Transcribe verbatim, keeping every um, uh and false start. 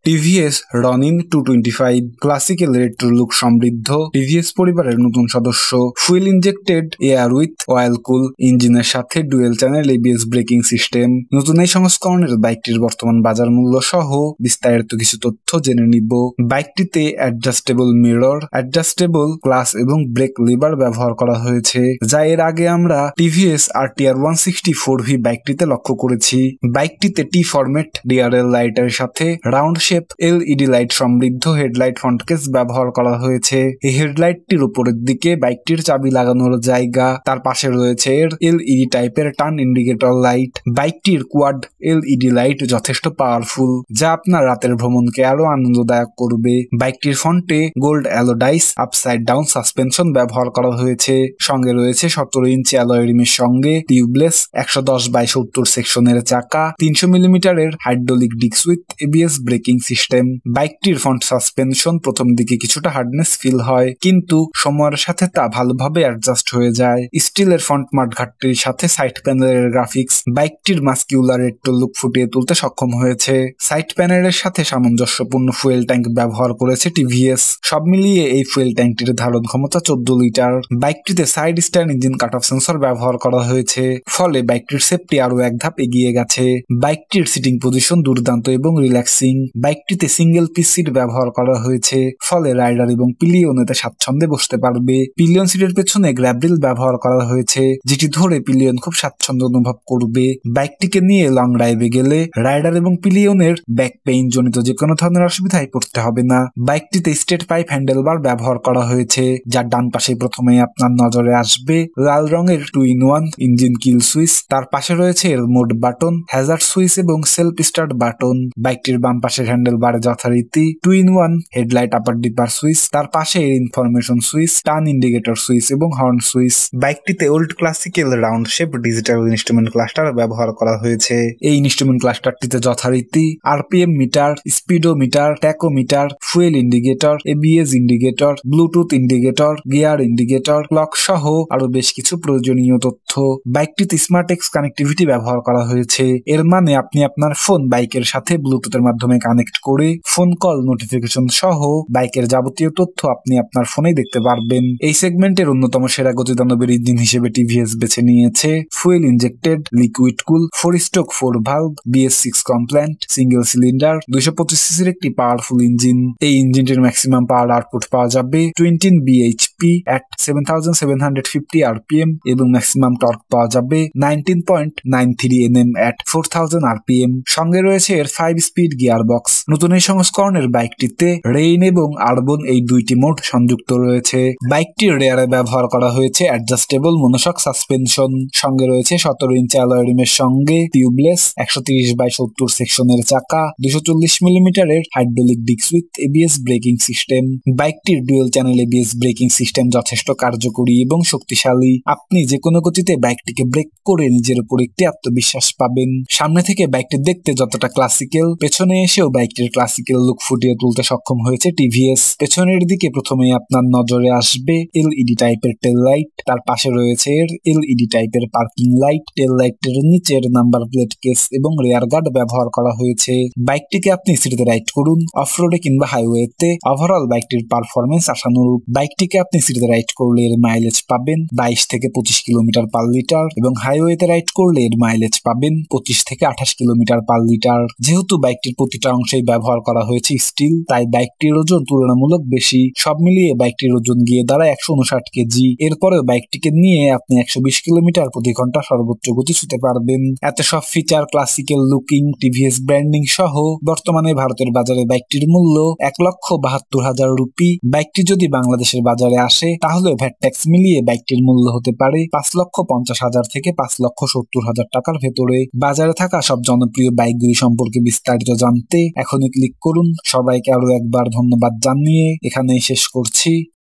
TVS Ronin two twenty five classical retro look সমৃদ্ধ টিভিএস পরিবারের নতুন সদস্য, fuel injected air with oil cool ইঞ্জিনের সাথে dual channel ABS braking system. নতুন এই সংস্করণের বাইকটির বর্তমান বাজার মূল্য সহ বিস্তারিত কিছু তথ্য জেনে নিব। বাইকটিতে অ্যাডজাস্টেবল মিরর, অ্যাডজাস্টেবল ক্লাস এবং ব্রেক লিভার ব্যবহার করা হয়েছে, যা এর আগে আমরা TVS RTR one sixty four V বাইকটিতে লক্ষ্য করেছি। বাইকটিতে টি ফরম্যাট ডিআরএল লাইটের সাথে রাউন্ড শেপ এলইডি লাইট সমৃদ্ধ হেডলাইট ফ্রন্ট কেস ব্যবহার করা হয়েছে। এই হেডলাইটটির উপরের দিকে বাইকটির চাবি লাগানোর জায়গা, তার পাশে রয়েছে এর এলইডি টাইপের টার্ন ইন্ডিকেটর লাইট। বাইকটির কোয়াড এলইডি লাইট যথেষ্ট পাওয়ারফুল, যা আপনার রাতের ভ্রমণকে আরো আনন্দদায়ক করবে। বাইকটির ফ্রন্টে gold anodised upside down suspension ব্যবহার করা হয়েছে। সঙ্গে রয়েছে সতেরো ইঞ্চি অ্যালয় রিমের সঙ্গে টিউবলেস একশো দশ বাই সত্তর সেকশনের চাকা, তিনশো মিলিমিটারের hydraulic disc with ABS braking system. বাইকটির ফ্রন্ট সাসপেনশন প্রথম দিকে কিছুটা হার্ডনেস ফিল হয়, কিন্তু সময়ের সাথে তা ভালোভাবে অ্যাডজাস্ট হয়ে যায়। স্টিলের ফ্রন্ট মাঠঘাটটির সাথে সাইড প্যানেলের গ্রাফিক্স বাইকটির মাস্কিউলার রেট্রো লুক ফুটিয়ে তুলতে সক্ষম হয়েছে। সাইড প্যানেলের সাথে সামঞ্জস্যপূর্ণ ফুয়েল ট্যাঙ্ক ব্যবহার করেছে টিভিএস। সব মিলিয়ে এই ফুয়েল ট্যাঙ্কটির ধারণ ক্ষমতা চোদ্দ লিটার। বাইকটিতে side stand engine cut off sensor ব্যবহার করা হয়েছে, ফলে বাইকটির সেফটি আরো এক ধাপ এগিয়ে গেছে। বাইকটির সিটিং পজিশন দুর্দান্ত এবং রিল্যাক্সিং। বাইকটিতে সিঙ্গেল পিস সিট ব্যবহার করা হয়েছে, ফলে রাইডার এবং পিলিয়ন এতে স্বাচ্ছন্দ্যে বসতে পারবে। পিলিয়ন সিটের পেছনে গ্র্যাবরিল ব্যবহার করা হয়েছে, যেটি ধরে পিলিয়ন খুব স্বাচ্ছন্দ্য অনুভব করবে। বাইকটিকে নিয়ে লং ড্রাইভে গেলে রাইডার এবং পিলিয়নের ব্যাক পেইন জনিত যে কোনো ধরনের অসুবিধায় পড়তে হবে না। বাইকটিতে স্ট্রেট পাইপ হ্যান্ডেলবার ব্যবহার করা হয়েছে, যার ডান পাশে প্রথমে আপনার নজরে আসবে লাল রঙের two in one engine kill switch. তার পাশে রয়েছে এর মোড বাটন, হ্যাজার্ড সুইচ এবং সেলফ স্টার্ট বাটন। বাইকটির বাম পাশের হ্যান্ডেল বারে যথারীতি two in one headlight upper dipper switch, তার পাশে এর information switch, turn indicator switch এবং হর্ন সুইচ। বাইকটিতে old classical round shape digital instrument cluster ব্যবহার করা হয়েছে। এই ইনস্ট্রুমেন্ট ক্লাস্টারটিতে যথারীতি RPM meter, speedometer, tachometer, fuel indicator, ABS indicator, Bluetooth indicator, gear indicator, clock সহ আরো বেশ কিছু প্রয়োজনীয় তথ্য। বাইকটিতে স্মার্ট এক্স কানেক্টিভিটি ব্যবহার করা হয়েছে, এর মানে আপনি আপনার ফোন বাইকের সাথে ব্লুটুথের মাধ্যমে কানেক্ট করে ফোন কল, নোটিফিকেশন সহ বাইকের যাবতীয় তথ্য আপনি আপনার ফোনেই দেখতে পারবেন। এই সেগমেন্টের অন্যতম সেরা গতিদানবের ইঞ্জিন হিসেবে টিভিএস বেছে নিয়েছে fuel injected liquid cool four stroke four valve BS six compliant single cylinder দুইশো পঁচিশ সিসির একটি পাওয়ারফুল ইঞ্জিন। এই ইঞ্জিনটির ম্যাক্সিমাম পাওয়ার আউটপুট পাওয়া যাবে twenty BHP at seven thousand seven hundred fifty RPM এবং ম্যাক্সিমাম টর্ক পাওয়া যাবে nineteen point nine three Nm at four thousand RPM. সঙ্গে রয়েছে এর ফাইভ স্পিড গিয়ার বক্স। নতুন এই সংস্করণের বাইকটিতে রেইন এবং আরবন এই দুইটি মোড সংযুক্ত রয়েছে। বাইকটির রেয়ারে ব্যবহার করা হয়েছে অ্যাডজাস্টেবল মনোশক সাসপেনশন। সঙ্গে রয়েছে সতেরো ইঞ্চি অ্যালয় রিমের সঙ্গে টিউবলেস একশো তিরিশ বাই সত্তর সেকশনের চাকা, দুশো চল্লিশ মিলিমিটারের hydraulic disc with ABS braking system. বাইকটির dual channel ABS braking system যথেষ্ট কার্যকরী এবং শক্তিশালী। আপনি যে কোনো গতিতে বাইকটিকে ব্রেক করে নিজের উপর একটি আত্মবিশ্বাস পাবেন। সামনে থেকে বাইকটি দেখতে যতটা ক্লাসিক্যাল, পেছনে এসেও বাইকটির ক্লাসিক্যাল লুক ফুটিয়ে তুলতে সক্ষম হয়েছে টিভিএস। পেছনের দিকে প্রথমে আপনার নজরে আসবে এলইডি টাইপের টেল লাইট, তার পাশে রয়েছে এর এলইডি টাইপের পার্কিং লাইট। টেল লাইটের নিচের নাম্বার প্লেট কেস এবং রেয়ার গার্ড ব্যবহার করা হয়েছে। বাইকটিকে আপনি সিটিতে রাইড করুন, অফরোডে কিংবা হাইওয়েতে, ওভারঅল বাইকটির পারফরমেন্স আশানুরূপ। বাইকটিকে আপনি সিটিতে রাইড করলে এর মাইলেজ পাবেন বাইশ থেকে পঁচিশ কিলোমিটার পার লিটার এবং হাইওয়েতে রাইড করলে এর মাইলেজ পাবেন পঁচিশ থেকে আঠাশ কিলোমিটার পার লিটার। যেহেতু বাইকটির প্রতিটা অংশেই ব্যবহার করা হয়েছে স্টিল, তাই বাইকটির ওজন তুলনামূলক বেশি। সব মিলিয়ে বাইকটির ওজন গিয়ে দাঁড়ায় একশো উনষাট কেজি। এরপরেও বাইকটিকে নিয়ে আপনি একশো বিশ কিলোমিটার প্রতি ঘন্টা সর্বোচ্চ গতি ছুতে পারবেন। এত সব feature, classical looking, TVS branding সহ বর্তমানে ভারতের বাজারে বাইকটির মূল্য এক লক্ষ বাহাত্তর হাজার রুপি। বাইকটি যদি বাংলাদেশের বাজারে আসে তাহলে ভ্যাট ট্যাক্স মিলিয়ে বাইকটির মূল্য হতে পারে পাঁচ লক্ষ পঞ্চাশ হাজার থেকে পাঁচ লক্ষ সত্তর হাজার টাকার ভেতরে। বাজারে থাকা সব জনপ্রিয় বাইকগুলি সম্পর্কে বিস্তারিত জানতে এখনই ক্লিক করুন। সবাইকে আরো একবার ধন্যবাদ জানিয়ে এখানেই শেষ করছি।